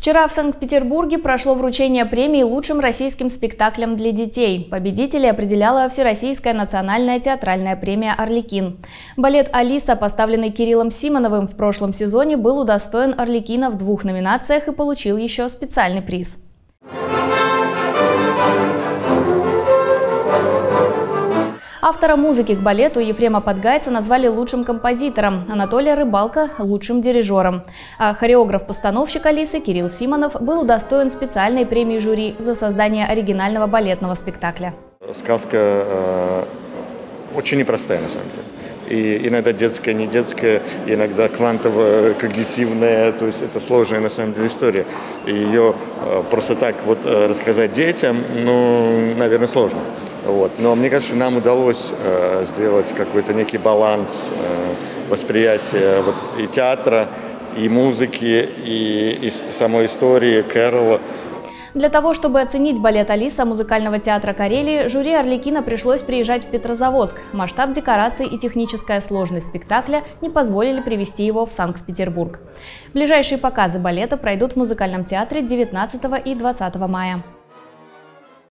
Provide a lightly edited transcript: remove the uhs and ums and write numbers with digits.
Вчера в Санкт-Петербурге прошло вручение премии лучшим российским спектаклям для детей. Победителей определяла Всероссийская национальная театральная премия «Арлекин». Балет «Алиса», поставленный Кириллом Симоновым в прошлом сезоне, был удостоен «Арлекина» в 2 номинациях и получил еще специальный приз. Автора музыки к балету Ефрема Подгайца назвали лучшим композитором, Анатолия Рыбалко – лучшим дирижером. А хореограф-постановщик «Алисы» Кирилл Симонов был удостоен специальной премии жюри за создание оригинального балетного спектакля. Сказка очень непростая на самом деле. И иногда детская, не детская, иногда квантово-когнитивная, то есть это сложная на самом деле история. И ее просто так вот рассказать детям, ну, наверное, сложно. Вот. Но мне кажется, что нам удалось сделать какой-то некий баланс восприятия вот, и театра, и музыки, и самой истории Кэрола. Для того, чтобы оценить балет «Алиса» музыкального театра Карелии, жюри «Арлекина» пришлось приезжать в Петрозаводск. Масштаб декораций и техническая сложность спектакля не позволили привезти его в Санкт-Петербург. Ближайшие показы балета пройдут в музыкальном театре 19 и 20 мая.